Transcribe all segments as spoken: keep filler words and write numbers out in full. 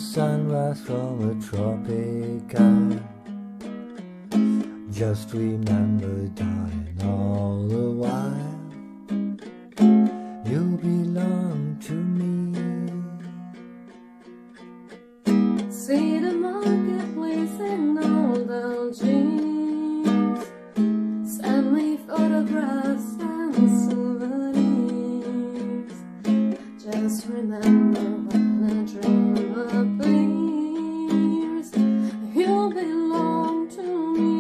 sunrise from a tropic isle. Just remember, darling, all the while you belong to me. See the marketplace and all the jeans, send me photographs and souvenirs. Just remember, when a dream appears, you belong to me.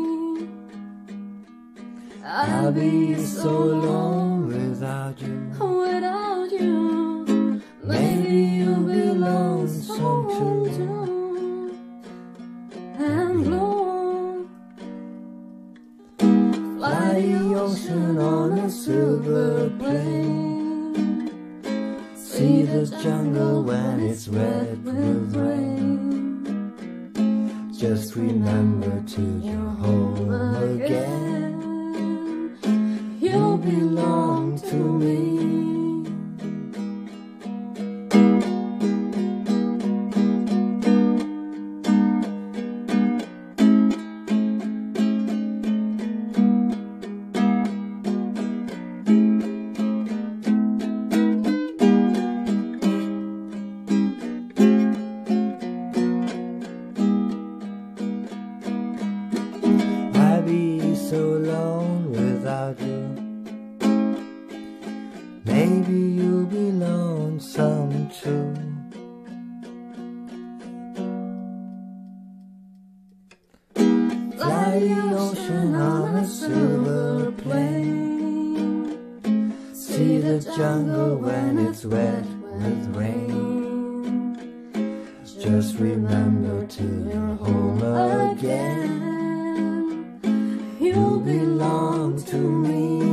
I'll be so alone without you. Without you, Maybe you'll be lonesome too. And blue, Fly the ocean on a silver plane. See the jungle when it's wet with rain. Just remember till you're home again, you belong to me. I'd be so alone without you. Maybe you'll be lonesome too. Fly the ocean on a silver plane. See the jungle when it's wet with rain. Just remember till you're home again, you belong to me.